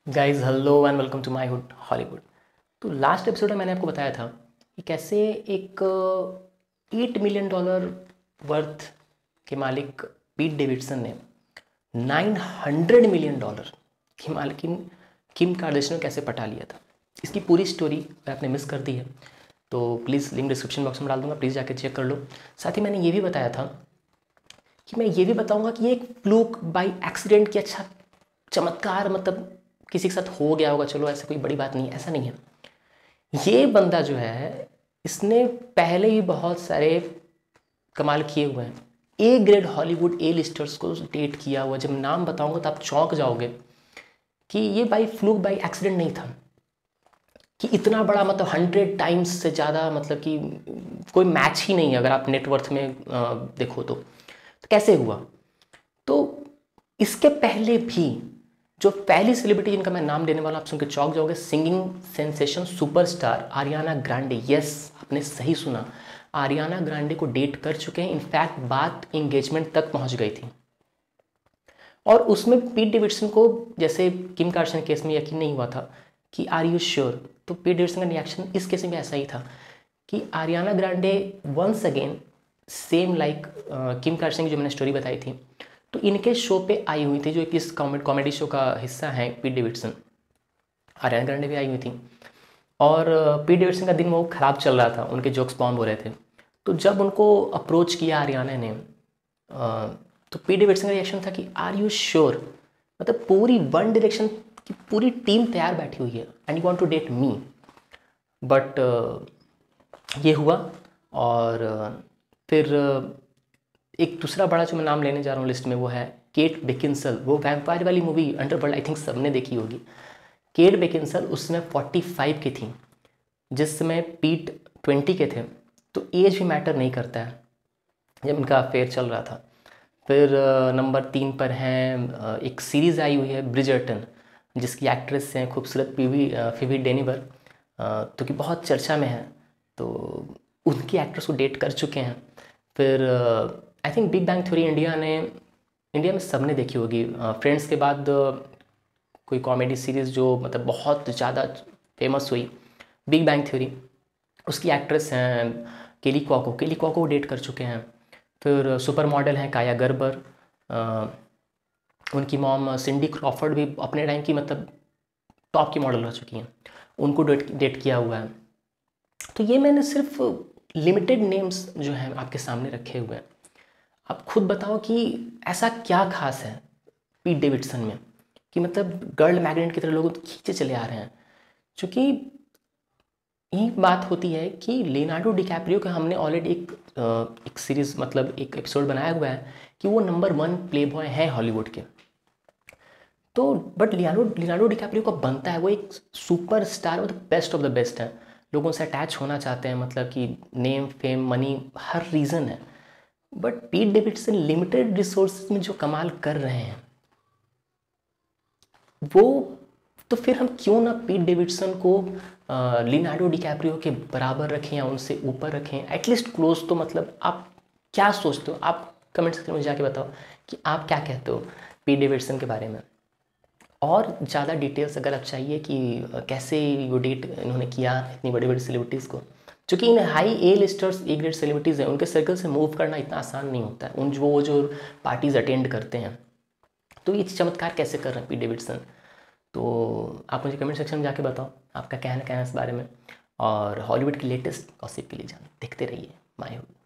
Guys hello and welcome to my hood Hollywood. तो last episode में मैंने आपको बताया था कि कैसे एक $8 मिलियन वर्थ के मालिक पीट डेविडसन ने $900 मिलियन की मालकिन किम कार्दाशियन को कैसे पटा लिया था। इसकी पूरी स्टोरी अगर आपने मिस कर दी है तो प्लीज़ लिंक डिस्क्रिप्शन बॉक्स में डाल दूंगा, प्लीज़ जाकर चेक कर लो। साथ ही मैंने ये भी बताया था कि मैं ये भी बताऊंगा कि ये एक फ्लूक बाय एक्सीडेंट की अच्छा चमत्कार, मतलब किसी के साथ हो गया होगा, चलो ऐसा कोई बड़ी बात नहीं है, ऐसा नहीं है। ये बंदा जो है इसने पहले ही बहुत सारे कमाल किए हुए हैं। A grade Hollywood A listers को डेट किया हुआ, जब नाम बताऊंगा तो आप चौंक जाओगे कि ये बाई फ्लूक बाई एक्सीडेंट नहीं था, कि इतना बड़ा मतलब 100 टाइम्स से ज़्यादा, मतलब कि कोई मैच ही नहीं है अगर आप नेटवर्थ में देखो तो कैसे हुआ। तो इसके पहले भी जो पहली सेलिब्रिटी जिनका मैं नाम लेने वाला, आप सुन के चौंक जाओगे, singing sensation superstar Ariana Grande. Yes, आपने सही सुना, आरियाना ग्रांडे को डेट कर चुके हैं। इनफैक्ट बात एंगेजमेंट तक पहुंच गई थी। और उसमें पीट डेविडसन को, जैसे किम कार्दाशियन केस में यकीन नहीं हुआ था कि आर यू श्योर, तो पीट डेविडसन का रिएक्शन इस केस में ऐसा ही था कि Ariana Grande once again same like Kim Kardashian की जो मैंने स्टोरी बताई थी, तो इनके शो पे आई हुई थी, जो इस कॉमेडी शो का हिस्सा है पीट डेविडसन। आरियाना ग्रांडे भी आई हुई थी और पीट डेविडसन का दिन वो ख़राब चल रहा था, उनके जोक्स बॉम्ब हो रहे थे। तो जब उनको अप्रोच किया आरियाना ने, तो पीट डेविडसन का रिएक्शन था कि आर यू श्योर, मतलब पूरी वन डायरेक्शन की पूरी टीम तैयार बैठी हुई है and you want to date me. But ये हुआ। और फिर एक दूसरा बड़ा जो मैं नाम लेने जा रहा हूँ लिस्ट में, वो है केट बेकिंसल। वो वैम्पायर वाली मूवी अंडरवर्ल्ड, आई थिंक सबने देखी होगी। केट बेकिंसल उसमें 45 की थी, जिस समय पीट 20 के थे। तो एज भी मैटर नहीं करता है जब इनका अफेयर चल रहा था। फिर नंबर 3 पर हैं, एक सीरीज़ आई हुई है ब्रिजर्टन, जिसकी एक्ट्रेस हैं खूबसूरत फिबी डेनिवर, तो कि बहुत चर्चा में है। तो उनकी एक्ट्रेस को डेट कर चुके हैं। फिर I think Big Bang Theory India में सबने देखी होगी। फ्रेंड्स के बाद कोई कॉमेडी सीरीज़ जो मतलब बहुत ज़्यादा फेमस हुई, बिग बैंग थ्योरी, उसकी एक्ट्रेस हैं केली क्वाको डेट कर चुके हैं। फिर सुपर मॉडल हैं काया गर्बर, उनकी मॉम सिंडी क्रॉफर्ड भी अपने टाइम की मतलब टॉप की मॉडल रह चुकी हैं, उनको डेट किया हुआ है। तो ये मैंने सिर्फ लिमिटेड नेम्स जो हैं आपके सामने रखे हुए हैं। आप खुद बताओ कि ऐसा क्या खास है पीट डेविडसन में कि मतलब गर्ल मैग्नेट की तरह लोग खींचे चले आ रहे हैं। क्योंकि यही बात होती है कि लियोनार्डो डिकैप्रियो का हमने ऑलरेडी एक सीरीज़, मतलब एक एपिसोड बनाया हुआ है कि वो नंबर 1 प्ले बॉय है हॉलीवुड के। तो बट लियोनार्डो डिकैप्रियो का बनता है वो एक सुपर स्टार, मतलब बेस्ट ऑफ द बेस्ट है। लोगों से अटैच होना चाहते हैं, मतलब कि नेम फेम मनी हर रीज़न है। But Pete Davidson limited resources में जो कमाल कर रहे हैं वो, तो फिर हम क्यों ना पीट डेविडसन को लियोनार्डो डिकैप्रियो के बराबर रखें या उनसे ऊपर रखें, एटलीस्ट क्लोज। तो मतलब आप क्या सोचते हो? आप कमेंट सेक्शन में जाके बताओ कि आप क्या कहते हो पीट डेविडसन के बारे में। और ज़्यादा डिटेल्स अगर आप चाहिए कि कैसे वो डेट इन्होंने किया इतनी बड़ी बड़ी सेलिब्रिटीज़ को, क्योंकि इन high A listers A grade celebrities हैं, उनके सर्कल से मूव करना इतना आसान नहीं होता है। उन वो जो पार्टीज़ अटेंड करते हैं, तो ये चमत्कार कैसे कर रहे हैं पीट डेविडसन। तो आप मुझे कमेंट सेक्शन में जाके बताओ आपका कहना क्या है इस बारे में। और हॉलीवुड की लेटेस्ट गॉसिप के लिए देखते रहिए माय हुड।